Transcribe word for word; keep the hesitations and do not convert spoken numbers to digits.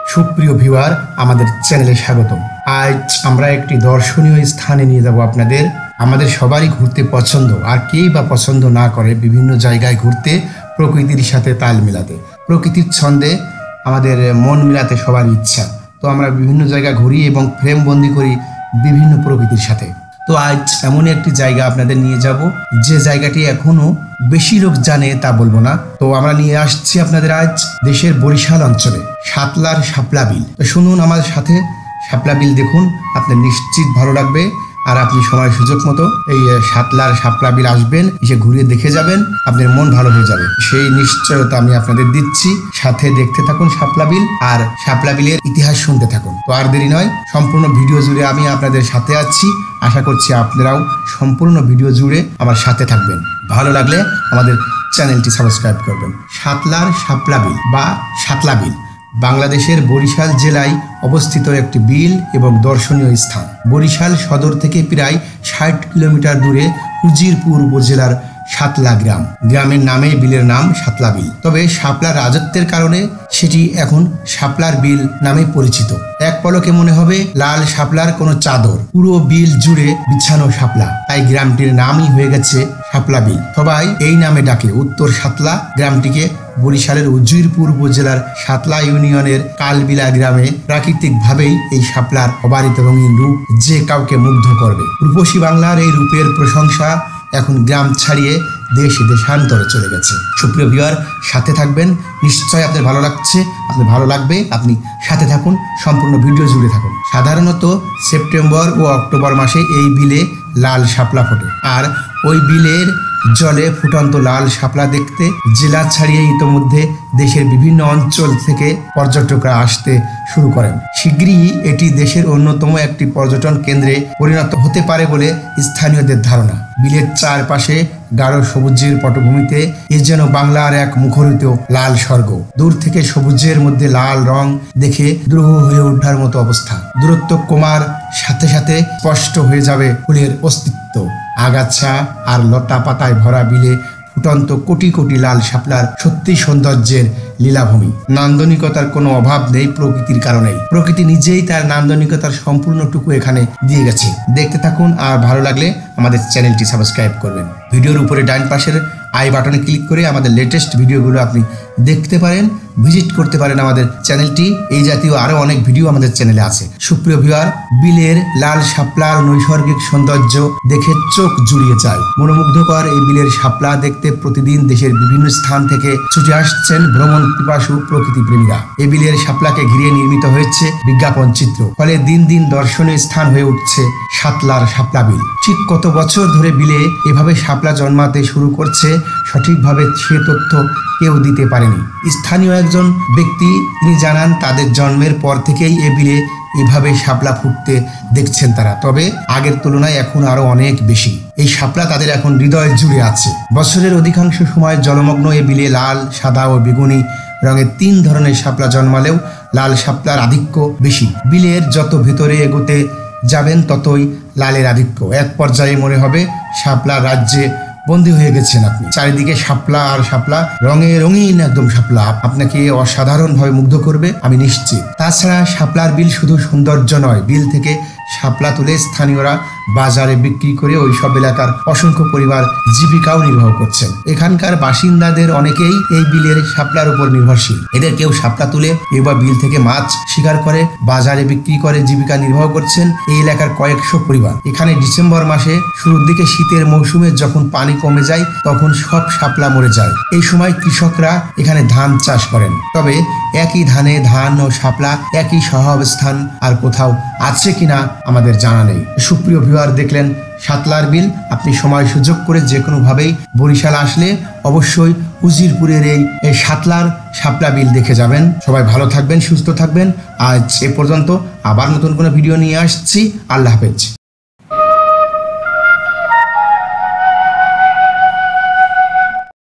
সুপ্রিয় ভিউয়ার, আমাদের চ্যানেলে স্বাগতম। আজ আমরা একটি দর্শনীয় স্থানে নিয়ে যাব আপনাদের। আমাদের সবারই ঘুরতে পছন্দ, আর কেই বা পছন্দ না করে বিভিন্ন জায়গায় ঘুরতে, প্রকৃতির সাথে তাল মিলাতে, প্রকৃতির ছন্দে আমাদের মন মিলাতে সবার ইচ্ছা। তো আমরা বিভিন্ন জায়গা ঘুরি এবং ফ্রেম বন্দি করি বিভিন্ন প্রকৃতির সাথে। তো আজ এমনই একটি জায়গা আপনাদের নিয়ে যাব, যে জায়গাটি এখনো বেশি লোক জানে তা বলবো না। তো আমরা নিয়ে আসছি আপনাদের আজ দেশের বরিশাল অঞ্চলে সাতলার শাপলা বিল। তো শুনুন আমার সাথে, শাপলা বিল দেখুন, আপনার নিশ্চিত ভালো লাগবে। আর আপনি সময় সুযোগ মতো এই সাতলার শাপলা বিল আসবেন, এসে ঘুরে দেখে যাবেন, আপনার মন ভালো হয়ে যাবে, সেই নিশ্চয়তা আমি আপনাদের দিচ্ছি। সাথে দেখতে থাকুন শাপলা বিল, আর শাপলা বিলের ইতিহাস শুনতে থাকুন। তো আর দেরি নয়, সম্পূর্ণ ভিডিও জুড়ে আমি আপনাদের সাথে আছি। আশা করছি আপনারাও সম্পূর্ণ ভিডিও জুড়ে আমার সাথে থাকবেন। ভালো লাগলে আমাদের চ্যানেলটি সাবস্ক্রাইব করবেন। সাতলার শাপলা বিল বা সাতলা বিল বাংলাদেশের বরিশাল জেলায় অবস্থিত একটি বিল এবং দর্শনীয় স্থান। বরিশাল সদর থেকে প্রায় ষাট কিলোমিটার দূরে উজিরপুর উপজেলার সাতলা গ্রাম। গ্রামের নামে বিলের নাম সাতলা বিল। তবে শাপলার রাজত্বের কারণে সেটি এখন শাপলার বিল নামে পরিচিত। এক পলকে মনে হবে লাল শাপলার কোনো চাদর, পুরো বিল জুড়ে বিছানো শাপলা, তাই গ্রামটির নামই হয়ে গেছে শাপলা বিল। সবাই এই নামে ডাকে। উত্তর সাতলা গ্রামটিকে বরিশালের উজিরপুর উপজেলার সাতলা ইউনিয়নের কালবিলা গ্রামে প্রাকৃতিক ভাবেই এই শাপলার অবারিত রঙিন রূপ যে কাউকে মুগ্ধ করবে। রূপসী বাংলার এই রূপের প্রশংসা এখন গ্রাম ছাড়িয়ে দেশ দেশান্তরে চলে গেছে। সুপ্রিয় ভিউয়ার, সাথে থাকবেন, নিশ্চয় আপনার ভালো লাগছে, আপনার ভালো লাগবে। আপনি সাথে থাকুন, সম্পূর্ণ ভিডিও জুড়ে থাকুন। সাধারণত সেপ্টেম্বর ও অক্টোবর মাসে এই বিলে লাল শাপলা ফোটে, আর ওই বিলের জলে ফুটন্ত লাল শাপলা দেখতে জেলা ছাড়িয়ে ইতোমধ্যে দেশের বিভিন্ন অঞ্চল থেকে পর্যটকরা আসতে শুরু করেন। শীঘ্রই এটি দেশের অন্যতম একটি পর্যটন কেন্দ্রে পরিণত হতে পারে বলে স্থানীয়দের ধারণা। বিলের চারপাশে গাঢ় সবুজের পটভূমিতে এ যেন বাংলার এক মুখরিত লাল স্বর্গ। দূর থেকে সবুজের মধ্যে লাল রং দেখে দ্রোহ হয়ে ওঠার মতো অবস্থা। দূরত্ব কমার সাথে সাথে স্পষ্ট হয়ে যাবে ফুলের অস্তিত্ব। আগাছা আর লতা পাতায় ভরা বিলে ফুটন্ত কোটি কোটি লাল শাপলার সত্যি সৌন্দর্যের লীলাভূমি। নান্দনিকতার কোনো অভাব নেই প্রকৃতির কারণেই। প্রকৃতি নিজেই তার নান্দনিকতার সম্পূর্ণটুকু এখানে দিয়ে গেছে। দেখতে থাকুন, আর ভালো লাগলে আমাদের চ্যানেলটি সাবস্ক্রাইব করবেন। ভিডিওর উপরে ডান পাশের আই বাটনে ক্লিক করে আমাদের লেটেস্ট ভিডিওগুলো আপনি দেখতে পারেন, ভিজিট করতে পারেন আমাদের চ্যানেলটি। এই জাতীয় আরো অনেক ভিডিও আমাদের চ্যানেলে আছে। সুপ্রিয় ভিউয়ার, বিলের লাল শাপলার নৈসর্গিক সৌন্দর্য দেখে চোখ জুড়িয়ে যায়। মনোমুগ্ধকর এই বিলের শাপলা দেখতে প্রতিদিন দেশের বিভিন্ন স্থান থেকে ছুটে আসছেন ভ্রমণ পিপাসু প্রকৃতি প্রেমীরা। এই বিলের শাপলাকে ঘিরে নির্মিত হয়েছে বিজ্ঞাপন চিত্র, ফলে দিন দিন দর্শনীয় স্থান হয়ে উঠছে সাতলার শাপলা বিল। ঠিক কত বছর ধরে বিলে এভাবে শাপলা জন্মাতে শুরু করছে সঠিকভাবে সে তথ্য কেউ দিতে পারেনি। স্থানীয় একজন ব্যক্তি তিনি জানান, তাদের জন্মের পর থেকেই এ বিলে এভাবে শাপলা ফুটতে দেখছেন তারা। তবে আগের তুলনায় এখন আরো অনেক বেশি। এই শাপলা তাদের এখন হৃদয় জুড়ে আছে। বছরের অধিকাংশ সময় জলমগ্ন এ বিলে লাল, সাদা ও বেগুনি রঙের তিন ধরনের শাপলা জন্মালেও লাল শাপলার আধিক্য বেশি। বিলের যত ভেতরে এগোতে যাবেন ততই লালের আধিক্য। এক পর্যায়ে মনে হবে শাপলা রাজ্যে বন্দী হয়ে গেছেন আপনি। চারিদিকে শাপলা আর শাপলা, রঙে রঙিন একদম শাপলা আপনাকে অসাধারণভাবে মুগ্ধ করবে, আমি নিশ্চিত। তাছাড়া শাপলার বিল শুধু সৌন্দর্য নয়, বিল থেকে শাপলা তুলে স্থানীয়রা বাজারে বিক্রি করে ওই সব এলাকার অসংখ্য পরিবার জীবিকাও নির্বাহ করছেন। এখানকার বাসিন্দাদের অনেকেই এই বিলের শাপলার উপর নির্ভরশীল। এদের কেউ শাপলা তুলে, কেউ বা বিল থেকে মাছ শিকার করে বাজারে বিক্রি করে জীবিকা নির্বাহ করছেন এই এলাকার কয়েকশো পরিবার। এখানে ডিসেম্বর মাসে শুরুর দিকে শীতের মৌসুমে যখন পানি কমে যায় তখন সব শাপলা মরে যায়। এই সময় কৃষকরা এখানে ধান চাষ করেন। তবে একই ধানে ধান ও শাপলা একই সহাবস্থান আর কোথাও আছে কিনা আমাদের জানা নেই। সুপ্রিয় ভিউয়ার, দেখলেন সাতলার বিল। আপনি সময় সুযোগ করে যে কোনোভাবেই বরিশাল আসলে অবশ্যই উজিরপুরের এই এই সাতলার শাপলা বিল দেখে যাবেন। সবাই ভালো থাকবেন, সুস্থ থাকবেন। আজ এ পর্যন্ত, আবার নতুন কোনো ভিডিও নিয়ে আসছি। আল্লাহ হাফেজ।